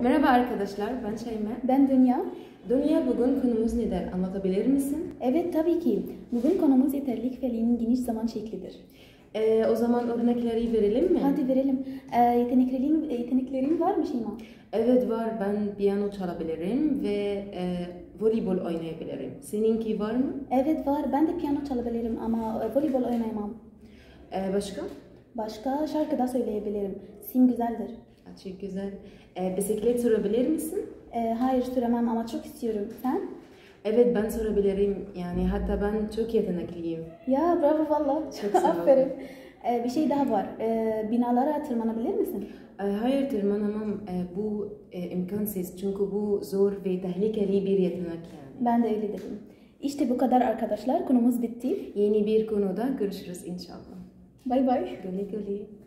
Merhaba arkadaşlar, ben Şeyma. Ben Dünya. Dünya, bugün konumuz nedir? Anlatabilir misin? Evet, tabii ki. Bugün konumuz yeterlilik fiilinin geniş zaman şeklidir. O zaman örnekleri verelim mi? Hadi verelim. Yeteneklerin var mı Şeyma? Evet var, ben piyano çalabilirim ve voleybol oynayabilirim. Seninki var mı? Evet var, ben de piyano çalabilirim ama voleybol oynayamam. Başka? Başka şarkı da söyleyebilirim. Sim güzeldir. Çok güzel. Bisiklet sürebilir misin? Hayır süremem ama çok istiyorum. Sen? Evet, ben sürebilirim. Yani hatta ben çok yetenekliyim. Ya bravo valla. Çok sağ ol. Aferin. Bir şey daha var. Binalara tırmanabilir misin? Hayır, tırmanamam. Bu imkansız çünkü bu zor ve tehlikeli bir yetenek yani. Ben de öyle dedim. İşte bu kadar arkadaşlar. Konumuz bitti. Yeni bir konuda görüşürüz inşallah. Bay bay. Güle güle.